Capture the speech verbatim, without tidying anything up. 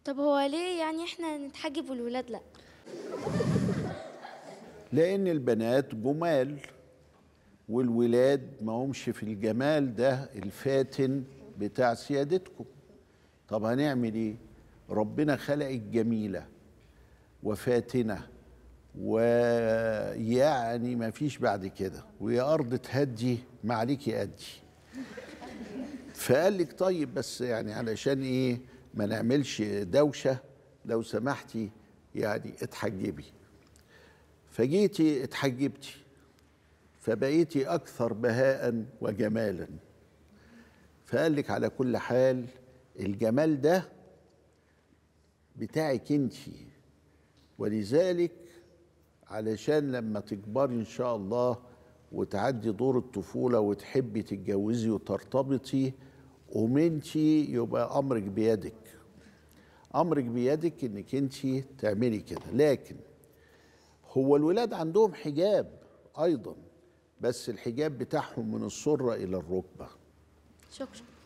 طب هو ليه يعني احنا نتحجب والولاد لا؟ لأن البنات جمال والولاد ما همش في الجمال ده الفاتن بتاع سيادتكم. طب هنعمل ايه؟ ربنا خلق الجميلة وفاتنة، ويعني ما فيش بعد كده، ويا أرض تهدي ما عليكي أدي. فقال لك طيب بس يعني علشان ايه ما نعملش دوشة، لو سمحتي يعني اتحجبي. فجيتي اتحجبتي، فبقيتي أكثر بهاء وجمالا. فقال لك على كل حال الجمال ده بتاعك انتي، ولذلك علشان لما تكبري إن شاء الله وتعدي دور الطفولة وتحبي تتجوزي وترتبطي، ومنتي يبقى أمرك بيدك. أمرك بيدك إنك انتي تعملي كده. لكن هو الولاد عندهم حجاب أيضا، بس الحجاب بتاعهم من السرة إلى الركبة. شكرا.